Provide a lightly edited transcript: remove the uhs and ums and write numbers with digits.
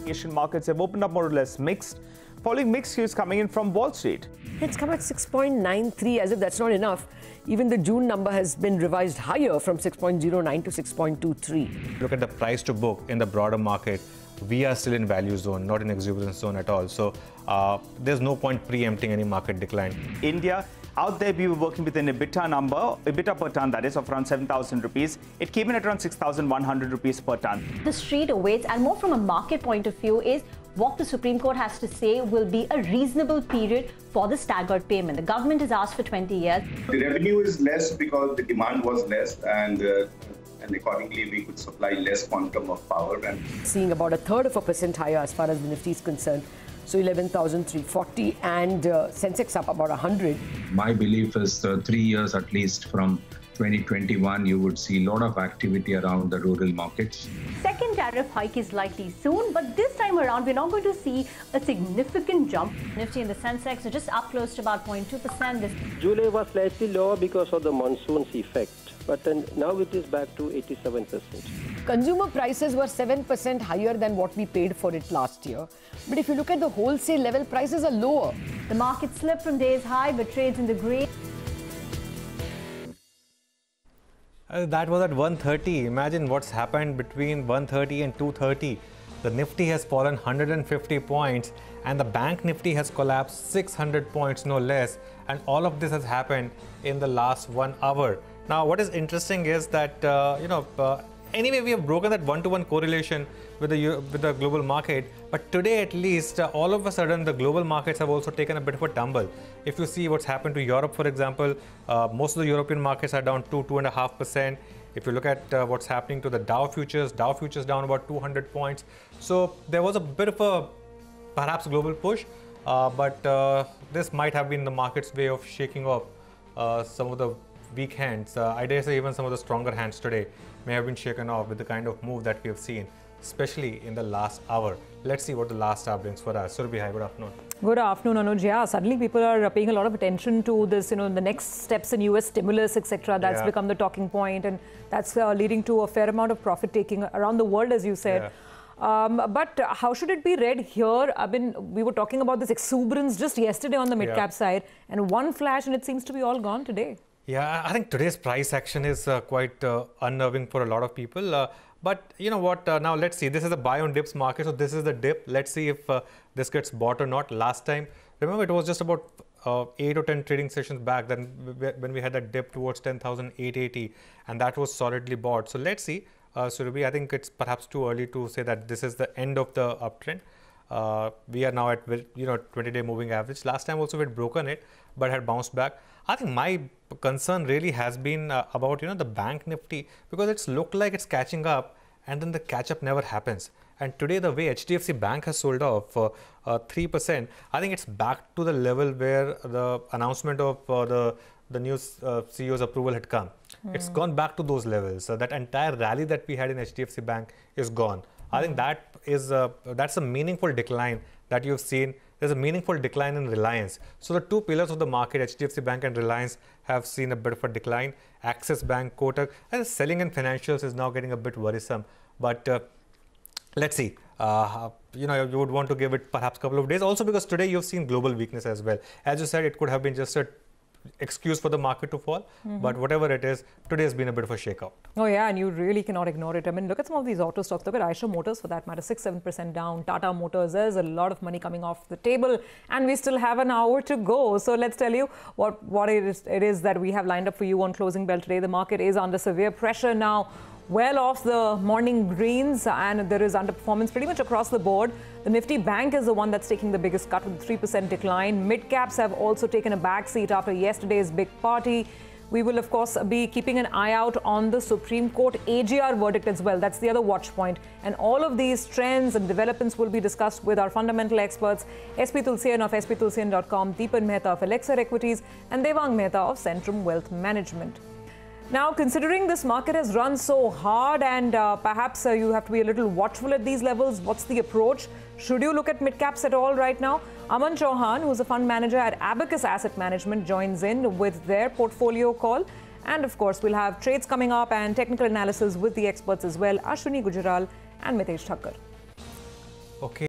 Asian markets have opened up more or less mixed, following mixed cues coming in from Wall Street. It's come at 6.93, as if that's not enough. Even the June number has been revised higher from 6.09 to 6.23. Look at the price to book in the broader market. We are still in value zone, not in exuberance zone at all. So there's no point preempting any market decline. India, out there we were working with an EBITDA number, EBITDA per ton that is, of around 7,000 rupees. It came in at around 6,100 rupees per ton. The street awaits, and more from a market point of view, is what the Supreme Court has to say will be a reasonable period for the staggered payment. The government has asked for 20 years. The revenue is less because the demand was less, and accordingly we could supply less quantum of power. And Seeing about 1/3% higher as far as the Nifty is concerned. So 11,340 and Sensex up about 100. My belief is 3 years at least from 2021, you would see a lot of activity around the rural markets. Second tariff hike is likely soon, but this time around we're not going to see a significant jump. Nifty and the Sensex are just up close to about 0.2%. July was slightly lower because of the monsoon's effect, but then now it is back to 87%. Consumer prices were 7% higher than what we paid for it last year. But if you look at the wholesale level, prices are lower. The market slipped from day's high, but trades in the grey. That was at 130. Imagine what's happened between 130 and 230. The Nifty has fallen 150 points and the Bank Nifty has collapsed 600 points, no less. And all of this has happened in the last 1 hour. Now, what is interesting is that, anyway, we have broken that one-to-one correlation with the global market. But today, at least, all of a sudden, the global markets have also taken a bit of a tumble. If you see what's happened to Europe, for example, most of the European markets are down 2.5%. If you look at what's happening to the Dow futures down about 200 points. So there was a bit of a perhaps global push, but this might have been the market's way of shaking off some of the weak hands. I dare say even some of the stronger hands today may have been shaken off with the kind of move that we have seen, especially in the last hour. Let's see what the last hour brings for us. Surabhi, hi, good afternoon. Good afternoon, Anuj. Yeah, suddenly people are paying a lot of attention to this, the next steps in US stimulus, etc. That's become the talking point, and that's leading to a fair amount of profit taking around the world, as you said. But how should it be read here? I mean, we were talking about this exuberance just yesterday on the mid-cap side, and one flash and it seems to be all gone today. Yeah, I think today's price action is quite unnerving for a lot of people. But you know what, now let's see, this is a buy on dips market, so this is the dip. Let's see if this gets bought or not. Last time, remember, it was just about 8 or 10 trading sessions back then when we had that dip towards 10,880, and that was solidly bought. So let's see, Surabhi, I think it's perhaps too early to say that this is the end of the uptrend. We are now at 20-day moving average. Last time also we had broken it, but had bounced back. I think my concern really has been about the Bank Nifty, because it's looked like it's catching up and then the catch up never happens. And today the way HDFC Bank has sold off 3%, I think it's back to the level where the announcement of the new CEO's approval had come. It's gone back to those levels. That entire rally that we had in HDFC Bank is gone. I think that is that's a meaningful decline that you've seen. There's a meaningful decline in Reliance. So the two pillars of the market, HDFC Bank and Reliance, have seen a bit of a decline. Axis Bank, Kotak, and selling in financials is now getting a bit worrisome. But let's see. You would want to give it perhaps a couple of days. Also because today you've seen global weakness as well. As you said, it could have been just a excuse for the market to fall, but whatever it is, today has been a bit of a shakeout. Oh yeah, and you really cannot ignore it. I mean, look at some of these auto stocks. Look at Eicher Motors for that matter, 6-7% down. Tata Motors, there's a lot of money coming off the table, and we still have an hour to go. So let's tell you what it is that we have lined up for you on Closing Bell today. The market is under severe pressure now, well off the morning greens, and there is underperformance pretty much across the board. The Nifty Bank is the one that's taking the biggest cut with a 3% decline. Mid-caps have also taken a back seat after yesterday's big party. We will, of course, be keeping an eye out on the Supreme Court AGR verdict as well. That's the other watch point. And all of these trends and developments will be discussed with our fundamental experts, SP Tulsian of sptulsian.com, Deepan Mehta of Elixir Equities, and Devang Mehta of Centrum Wealth Management. Now, considering this market has run so hard and perhaps you have to be a little watchful at these levels, what's the approach? Should you look at mid-caps at all right now? Aman Chauhan, who's a fund manager at Abacus Asset Management, joins in with their portfolio call. And of course, we'll have trades coming up and technical analysis with the experts as well, Ashwini Gujaral and Mitesh Thakkar. Okay.